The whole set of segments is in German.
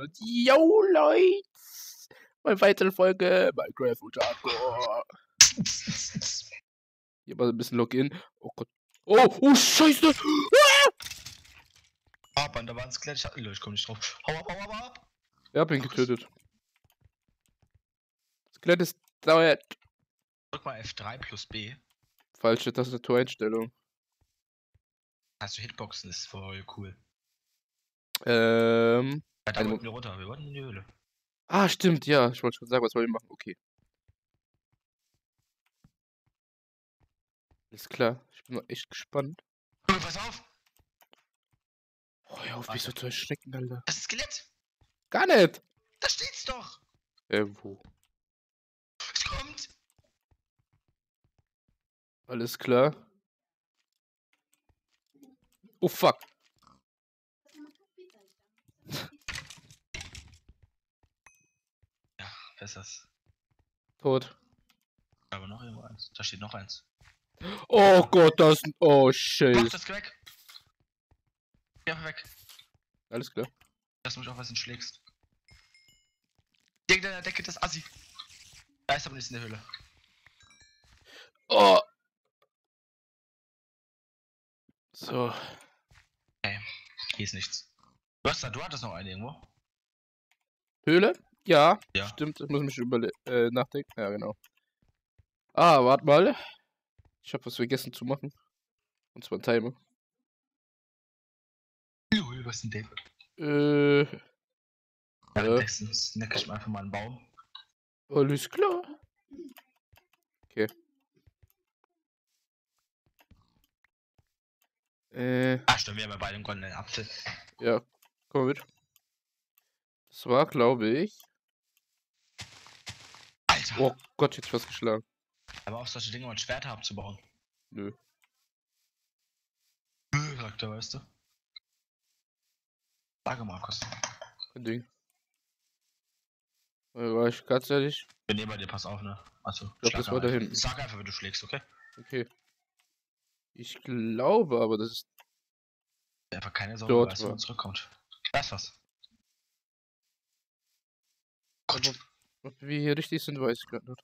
Und yo, Leute! Eine weitere Folge Minecraft und Hardcore. Hier mal ein bisschen Login. Oh Gott. Oh, Scheiße! Aber da war ein Skelett. Ich komm nicht drauf. Hau ab! Ja, hab ihn getötet. Skelett ist dauert. Drück mal F3 plus B. Falsche Tastatureinstellung. Hast du Hitboxen, ist voll cool. Ja, da wollten wir runter, wir wollten in die Höhle. Ah, stimmt, ja. Ich wollte schon sagen, was wollen wir machen? Okay. Alles klar. Ich bin mal echt gespannt. Pass auf! Oh, ja, auf mich so zu erschrecken, Alter. Das ist ein Skelett! Gar nicht! Da steht's doch! Wo? Es kommt! Alles klar. Oh, fuck. Ja, wer ist das? Tot. Aber noch irgendwo eins. Da steht noch eins. Oh Gott, das... Oh, Mach shit. das weg! Ja, weg. Alles klar. Dass du mich auch was schlägst. Hinter der Decke, das Assi. Da ist aber nichts in der Höhle. Oh. So. Okay, hier ist nichts. Du hattest noch einen irgendwo? Höhle? Ja. Ja. Stimmt, ich muss mich nachdenken. Ja, genau. Ah, warte mal. Ich habe was vergessen zu machen. Und zwar ein Timer. Was ist denn Ja. Währenddessen snack ich mir einfach mal einen Baum. Alles klar. Okay. Stimmt, wir haben ja beide einen goldenen Apfel. Ja, komm mal mit. Das war, glaube ich. Alter! Oh Gott, jetzt was geschlagen. Aber auch solche Dinge, um Schwerter abzubauen. Nö. Sagt er, weißt du? Sage Markus. Kein Ding. War ich ganz ehrlich? Wir nehmen bei dir, pass auf, ne? Also, ich glaube, das war da hinten. Sag einfach, wenn du schlägst, okay? Okay. Ich glaube aber, das ist Einfach keine Sorge, dort weißt du, wenn war. es zurückkommt. Da ist was. Aber ob wir hier richtig sind, weiß ich gerade nicht.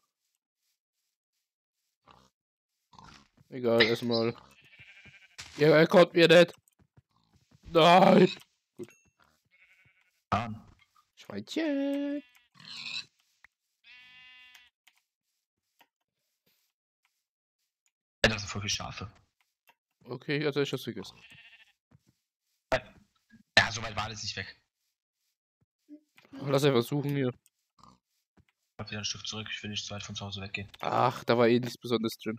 Egal, erstmal. Ja, er kommt mir nicht. Nein. Gut. Schweinchen. Ja, das sind voll viele Schafe. Okay, also ich hab's vergessen. Ja, so weit war das nicht weg. Lass einfach suchen hier. Ich hab wieder ein Stück zurück, ich will nicht zu weit von zu Hause weggehen. Ach, da war eh nichts Besonderes drin.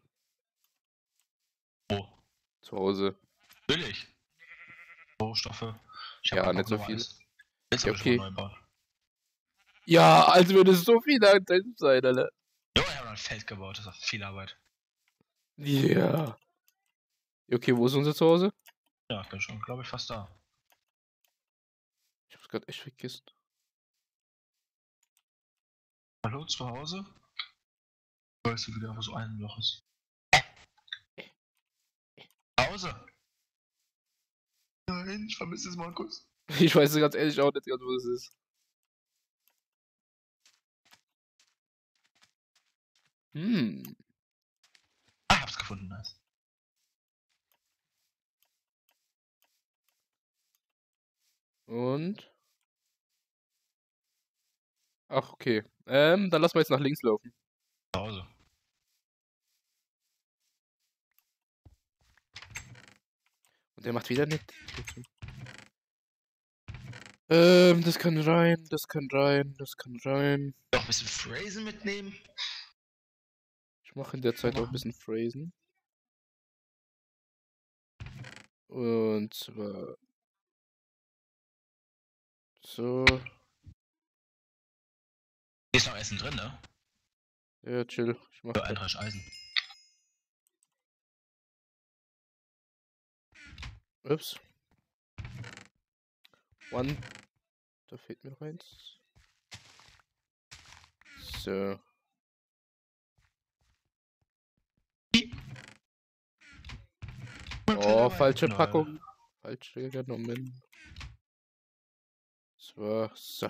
Wo? Zu Hause. Natürlich. Rohstoffe. Ja, nicht so viel. Jetzt Ja, okay. neu bauen. Ja, als würde es so viel drin sein, Alter. Jo, ich habe ein Feld gebaut, das ist viel Arbeit. Ja. Okay, wo ist unser Zuhause? Ja, ich bin schon, glaube ich, fast da. Ich hab's gerade echt vergessen. Hallo, zu Hause? Weißt du, wieder, wo so ein Loch ist? Hause! Nein, ich vermisse es, Markus. Ich weiß ganz ehrlich auch nicht, wo das ist. Ah, hab's gefunden, nice. Und? Ach, okay. Dann lassen wir jetzt nach links laufen. Zu Hause. Und der macht wieder nicht. Das kann rein, das kann rein, das kann rein. Noch ein bisschen Phrasen mitnehmen. Ich mache in der Zeit auch ein bisschen Phrasen. Und zwar so. Hier ist noch Essen drin, ne? Ja, chill. Ich mach Für ein Eisen. Ups. One. Da fehlt mir noch eins. So. Oh, falsche Packung. Falsche genommen. So. So.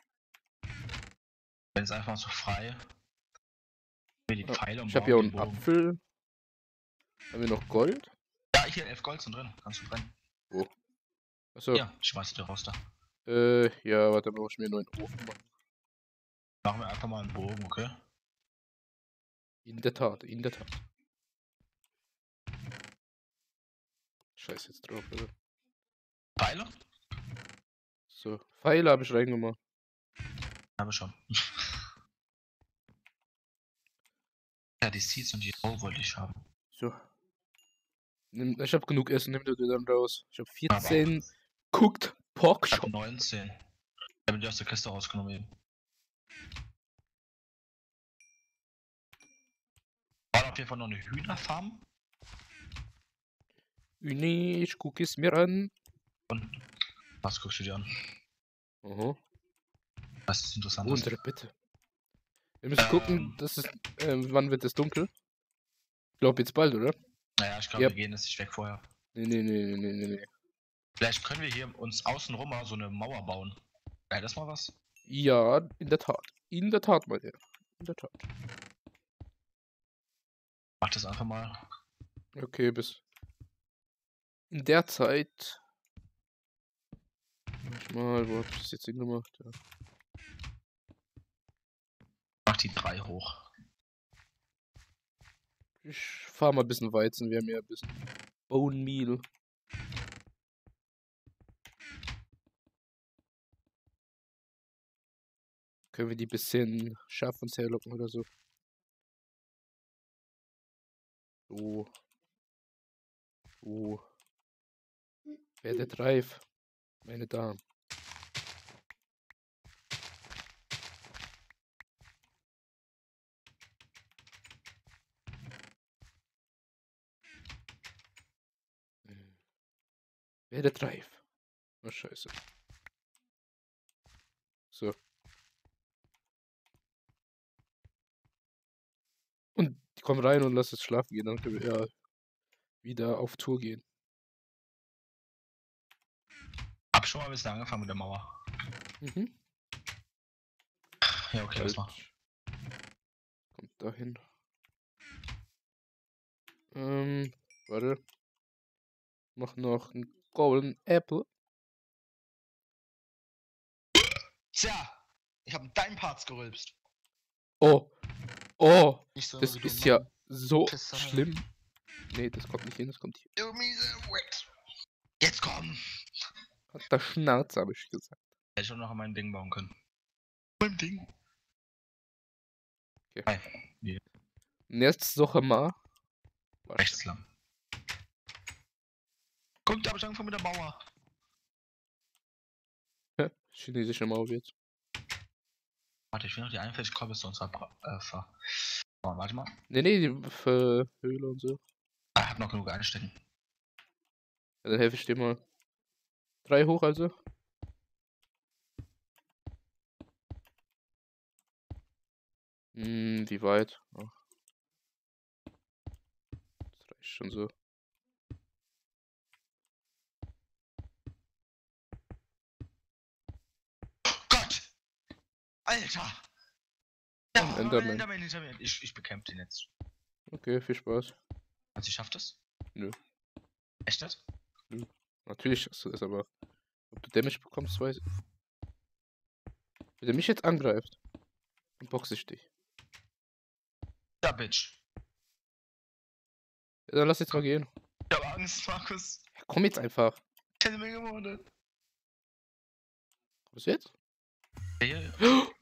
Wenn es einfach so frei. Mir die Ja, Pfeile und ich habe hier auch bauen einen den Bogen. Apfel. Haben wir noch Gold? Ja, hier 11 Gold sind drin. Kannst du brennen. Wo? Achso. Ja, schmeiß dir raus da. Ja, warte, muss ich mir nur einen Ofen machen. Machen wir einfach mal einen Bogen, okay? In der Tat, in der Tat. Scheiß jetzt drauf, oder? Pfeile? So, Pfeile habe ich reingemacht. Habe ich schon. Ja, die Seeds und die Roh wollte ich haben. So. Ich habe genug Essen, nimm dir dann raus. Ich habe Aber 14 Cooked Pork ich habe Chop. 19. Ich habe die aus der Kiste rausgenommen eben. War auf jeden Fall noch eine Hühnerfarm. Nee, ich gucke es mir an. Und was guckst du dir an? Aha. Was ist interessant? Unsere Bitte. Wir müssen gucken, das ist, wann wird es dunkel? Ich glaube jetzt bald, oder? Naja, ich glaube, Ja. wir gehen jetzt nicht weg vorher. Nee. Vielleicht können wir hier uns außenrum mal so eine Mauer bauen. Wäre das mal was? Ja, in der Tat. In der Tat, mein Herr. In der Tat. Mach das einfach mal. Okay, bis. In der Zeit. Manchmal, wo hab ich das jetzt hingemacht? Ja. Mach die 3 hoch. Ich fahr mal ein bisschen Weizen, wir haben ja ein bisschen Bone Meal. Können wir die bisschen scharf uns herlocken oder so? So. So. Werdet reif, meine Damen. Werdet reif. Oh, scheiße. So. Und die kommen rein und lass es schlafen gehen, dann können wir ja wieder auf Tour gehen. Hab schon mal ein bisschen angefangen mit der Mauer. Mhm. Ja, okay, lass mal. Kommt dahin. Warte. Mach noch einen Golden Apple. Tja, ich habe deinen Parts gerülpst. Oh. Oh. Nicht so, Das wie du ist ja meinen so Pisser. schlimm. Nee, das kommt nicht hin, das kommt hier. Du miese Wichs. Jetzt komm! Hat der Schnauze, habe ich gesagt. Hätte ich auch noch an mein Ding bauen können. Mein Ding. Okay. Hi. Und jetzt suche mal. Rechts lang. Guck, da hab ich angefangen mit der Mauer. Chinesische Mauer jetzt. Warte, ich will noch die 41 Cobblestones Oh, warte mal. Nee, die für Höhle und so. Ah, ich hab noch genug einstecken. Ja, dann helfe ich dir mal. 3 hoch also. Wie weit? Ach. Das reicht schon so. Gott! Alter! Ja, Ein Enderman. Enderman hinter mir. Ich bekämpfe den jetzt. Okay, viel Spaß. Also ich schaff das? Nö. Echt nicht? Natürlich hast du das, aber ob du Damage bekommst, weiß ich. Wenn der mich jetzt angreift, dann boxe ich dich. Ja, Bitch. Ja, dann lass jetzt mal gehen. Ich hab Angst, Markus. Ja, komm jetzt einfach. Ich hätte mir gewonnen. Was jetzt? Ja.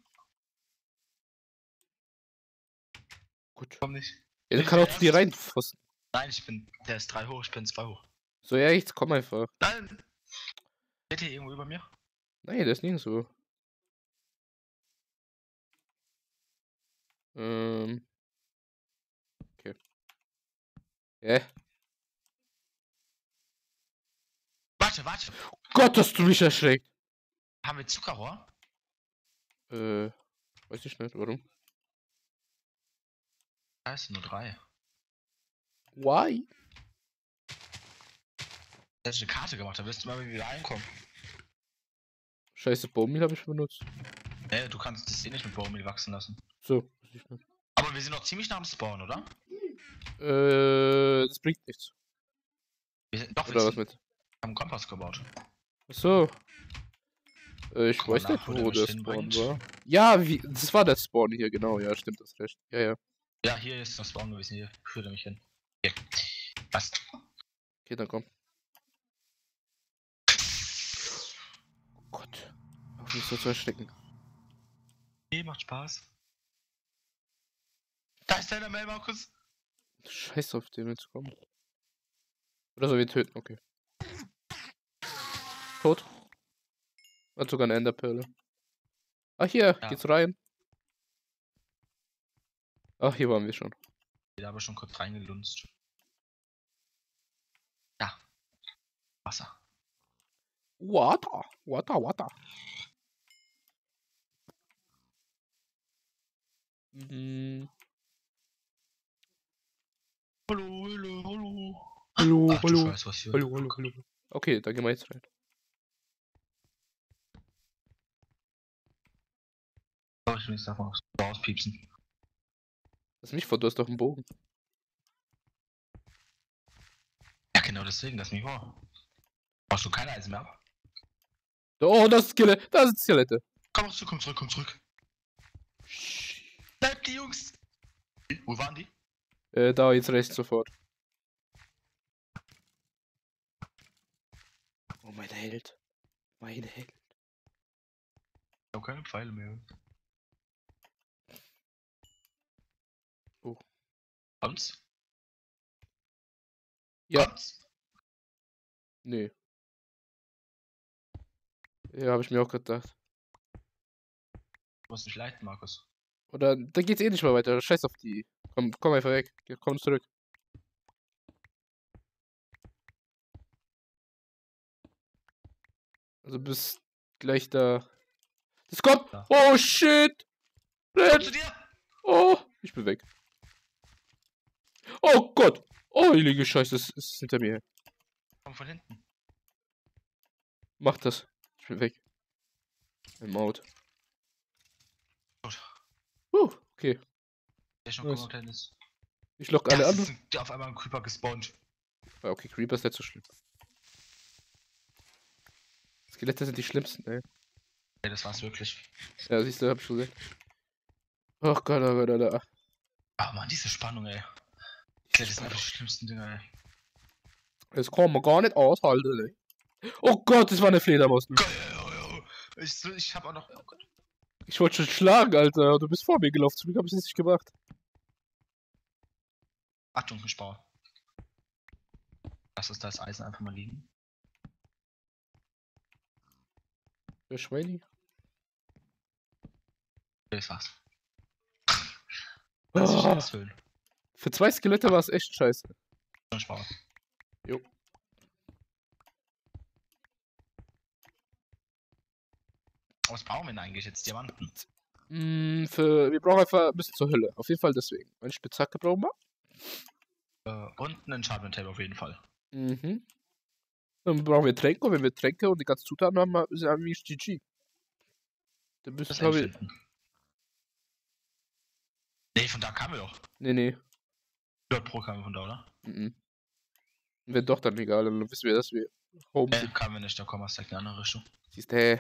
Gut. Komm nicht. Ja, dann kann auch zu dir reinfassen. Nein, der ist 3 hoch, ich bin 2 hoch. So, ja, jetzt komm einfach. Nein! Steht hier irgendwo über mir? Nein, das ist nicht so. Okay. Warte. Gott, hast du mich erschreckt. Haben wir Zuckerrohr? Weiß ich nicht, warum. Da ist nur 3. Why? Da ist eine Karte gemacht, da wirst du mal wieder reinkommen. Scheiße, Baummehl habe ich benutzt. Du kannst das eh nicht mit Bowmeal wachsen lassen. So, weiß ich nicht. Aber wir sind noch ziemlich nah am Spawn, oder? Das bringt nichts. Doch, Oder was mit? haben einen Kompass gebaut. Achso. Ich Guck mal weiß nach, nicht, wo der wo mich der Spawn hinbringt. war. Ja, das war der Spawn hier, genau. Ja, stimmt, das recht. Ja, ja. Ja, hier ist der Spawn gewesen. Hier führt er mich hin. Hier. Passt. Okay, dann komm. Oh Gott. Auf mich so zu erschrecken. Nee, macht Spaß. Da ist deiner Mail, Markus. Scheiß auf den jetzt kommen. Oder soll wir ihn töten? Okay. Tot. Hat sogar eine Enderperle. Ah, hier, Ja. geht's rein. Ach, hier waren wir schon. Da habe ich schon kurz reingelunzt. Ja. Wasser. Water, water, water. Mhm. Hallo, hallo, hallo. Hallo, Ach, du hallo. Scheiß, was hier. Hallo, hallo, hallo. Okay, dann gehen wir jetzt rein. Oh, ich will jetzt davon rauspiepsen. Lass mich vor, du hast doch einen Bogen. Ja, genau deswegen, das ist mich vor. Brauchst du keine Eisen mehr ab? Oh, das ist Skelett. Da sind Skelette. Komm zurück, komm zurück, komm zurück. Bleibt die Jungs! Wo waren die? Da jetzt rechts sofort. Oh, mein Held. Mein Held. Ich hab keine Pfeile mehr. Oh. Kommt's? Ja. Kommt's? Nee. Ja, habe ich mir auch gedacht. Du musst nicht leiten, Markus. Oder, da geht's eh nicht mehr weiter. Scheiß auf die. Komm einfach weg. Komm zurück. Also bis gleich da. Das kommt! Ja. Oh shit! Komm zu Renn! dir! Oh, ich bin weg. Oh Gott! Oh, heilige Scheiße, es ist hinter mir. Komm von hinten. Mach das. Ich bin weg. Im Out. Gut. Okay. Der ist schon Nice. gucken, ob der ist. Ich lock alle Ja, an. es ist auf einmal ein Creeper gespawnt. Ah, okay, Creeper ist nicht so schlimm. Skelette sind die schlimmsten, ey. Ja, das war's wirklich. Ja, siehst du, hab ich schon gesehen. Oh Gott, oh Gott, oh Gott. Ah, Mann, diese Spannung, ey. Das sind einfach die schlimmsten Dinger, ey. Das kann man gar nicht aushalten, ey. Oh Gott, das war eine Fledermaus. Ich hab auch noch. Oh Gott. Ich wollte schon schlagen, Alter. Du bist vor mir gelaufen. Zum Glück hab ich es nicht gemacht. Achtung, ein Spauer. Lass uns das Eisen einfach mal liegen. Der Schweini. Das war's. Oh, Lass mich ausfüllen. für 2 Skelette war es echt scheiße. Ein Spauer. Jo. Was brauchen wir denn eigentlich jetzt? Diamanten? Wir brauchen einfach ein bisschen zur Hölle. Auf jeden Fall deswegen. Eine Spitzhacke brauchen wir. Und ein Enchantment Table auf jeden Fall. Mhm. Dann brauchen wir Tränke. Und wenn wir Tränke und die ganzen Zutaten haben, ist es eigentlich GG. Dann müssen Das wir. finden. Nee, von da kamen wir doch. Nee. Dort pro kamen wir von da, oder? Mhm. Wenn doch, dann egal. Dann wissen wir, dass wir home sind. Kamen wir nicht, da kommen wir direkt in eine andere Richtung. Siehst du,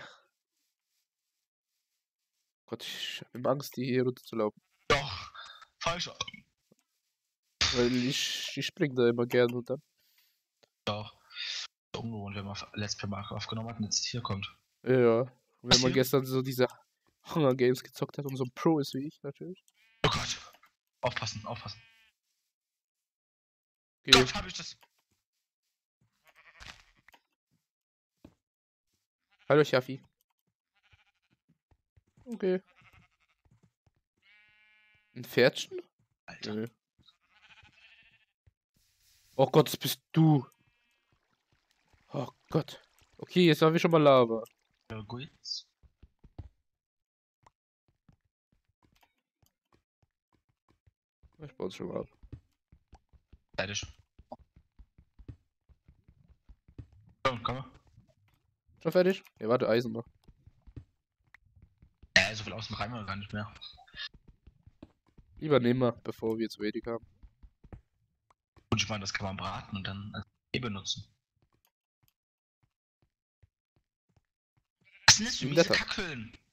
Gott, ich hab immer Angst, die hier runterzulaufen. Doch, falsch. Weil ich spring da immer gern und dann. Doch. Ungewohnt, wenn man Let's Play Marke aufgenommen hat und jetzt hier kommt. Ja. Und wenn Was man hier? gestern so diese Hunger Games gezockt hat und so ein Pro ist wie ich natürlich. Oh Gott. Aufpassen, aufpassen. Okay. Gott, hab ich das. Hallo Schaffi. Okay. Ein Pferdchen? Alter. Nö. Oh Gott, das bist du. Oh Gott. Okay, jetzt haben wir schon mal Lava. Gut. Ich baue es schon mal ab. Fertig. Komm, komm. Schon fertig? Ja, warte, Eisen noch. So viel außen rein wir gar nicht mehr. Lieber nehmen wir, bevor wir zu wenig haben. Und ich meine, das kann man braten und dann als benutzen. Was sind das für Im miese Wetter. Kackhüllen?